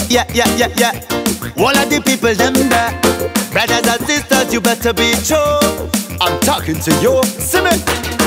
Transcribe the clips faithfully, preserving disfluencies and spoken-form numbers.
Yeah, yeah, yeah, yeah. All of the people them there, brothers and sisters, you better be true. I'm talking to you, see me.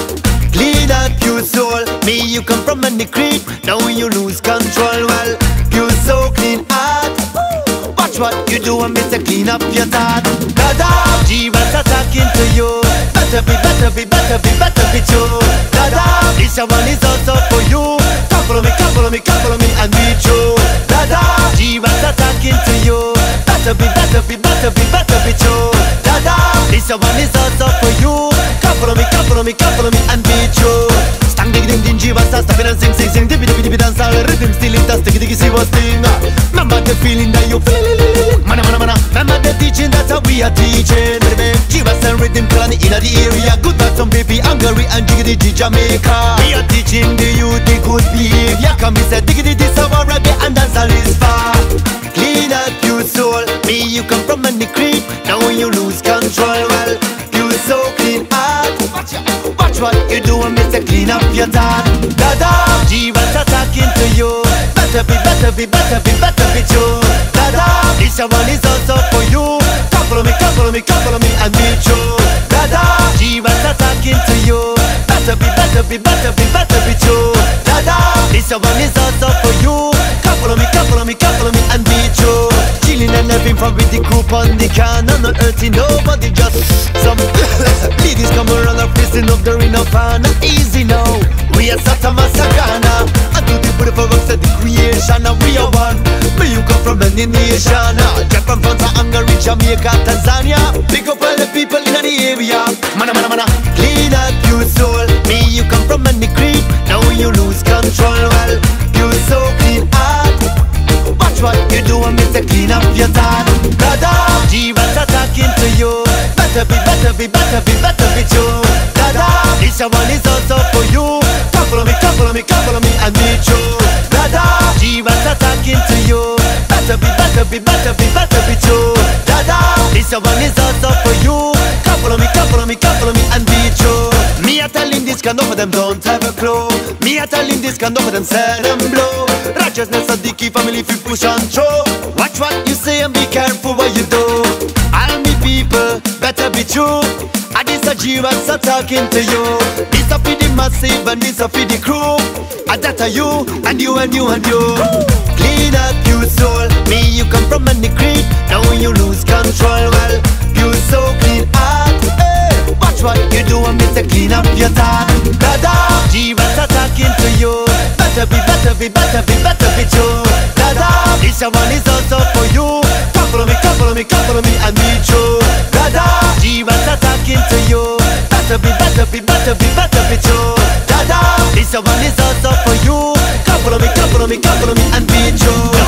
Clean up your soul. Me, you come from any creed. Now you lose control. Well, you so clean heart. Watch what you do and me say clean up your thought. Dada, G Ras are talking to you. Better be, better be, better be, better be true. Dada, this one is also for you. Come follow me, come follow me, come follow me and be true. Dada, G Ras are talking to you. Better be, better be, better be, better be true. Dada, this one is also for you. Come follow me, come follow me, come follow me and be true. Stang, digidingding, G Ras are stepping and sing, sing, sing. Dibidibidibi, dancehall, rhythm still in the stigidigi, see what's sting. Remember the feeling that you feel. Mana, mana, mana. Remember the teaching that we are teaching. G Ras and Riddim Colony in the area. Good vibes from baby Hungary and Jigidiji Jamaica. We are teaching the youth the good behaviour. Come we say digidi, disa, reggae and dancehall is far. Clean up your soul. Me, you come from any creed. Now you lose control. Well, you so clean heart. Watch what you do and me say clean up your thought. Dada, G Ras are talking to you. Better be, better be, better be, better be true. Dada, this one is also for you. Come follow me, come follow me, come follow me and be true. Dada, G Ras are talking to you. Better be, better be, better be, better be true. Dada, this one is also for you. Come follow me, come follow me, come follow me and be true. Chilling and having fun with the group on the can. I'm not hurting nobody, just some ladies come around and facing up there in a fan. Easy now, we are Sata Masakana. I do the beautiful works of the creation and we are one. May you come from any nation. Japan, France, Hungary, Jamaica, Tanzania. Pick up all the people in the area. Mana, mana, mana. Clean up your soul. Me, you come from any creed. Now you lose control. Well, you so clean heart. Watch what you do and me say clean up your thought. Dada, G Ras are talking to you. Better be, better be, better be, better be true. Dada, this one is also for you. Come follow me, come follow me, come follow me and be true. Dada, G Ras are talking to you. Better be, better be, better be, better be true. Dada, this one is also for you. Come follow me, come follow me, come follow me and be true. Me a telling this kind of them don't have a clue. Me a telling this kind of them say them blow. Righteousness of the key family if you push and throw. Watch what you say and be careful what you do. All me people better be true. And this a G Ras are talking to you. This a for the massive and this a for the crew. And that are you and you and you and you. Clean up your soul. Me you come from any creed. Now you lose control. Well, you so clean heart. Hey, watch what you do and me say clean up your thought. Dada, G Ras are talking to you. Better be, better be, better be, better be true. Dada, this one is also for you. Come follow me, come follow me, come follow me and be true. Dada, G Ras are talking to you. Better be, better be, better be, better be true. Dada, this one is also for you. Come follow me, come follow me, come follow me and be true.